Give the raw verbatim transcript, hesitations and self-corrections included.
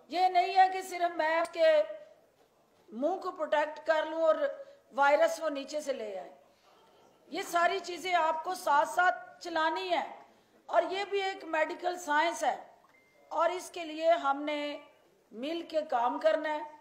ये नहीं है कि सिर्फ मैं उसके मुंह को प्रोटेक्ट कर लूं और वायरस वो नीचे से ले आए। ये सारी चीजें आपको साथ साथ चलानी है और ये भी एक मेडिकल साइंस है और इसके लिए हमने मिल के काम करना है।